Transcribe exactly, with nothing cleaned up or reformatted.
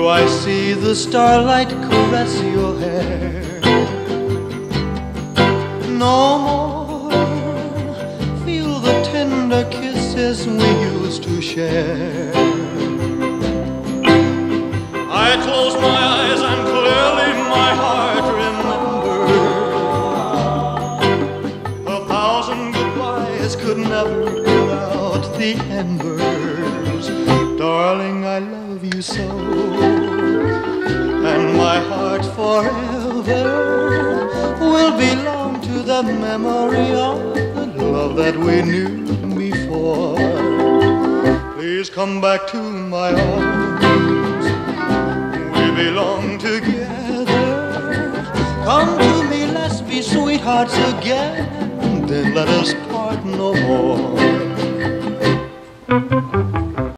I see the starlight caress your hair. No more feel the tender kisses we used to share. I close my eyes and clearly my heart remembers. A thousand goodbyes could never put out the embers. Darling, I love you so, and my heart forever will belong to the memory of the love that we knew before. Please come back to my arms. We belong together. Come to me, let's be sweethearts again. Then let us part no more.